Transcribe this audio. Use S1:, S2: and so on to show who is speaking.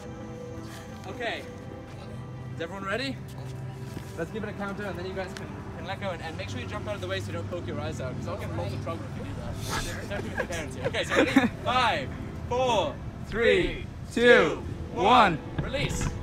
S1: Okay. Is everyone ready? Let's give it a counter and then you guys can let go and make sure you jump out of the way so you don't poke your eyes out because I'll get in lots of trouble if you do that. Especially with your parents here. Okay, so ready? 5, 4, 3, 2, 1. Release.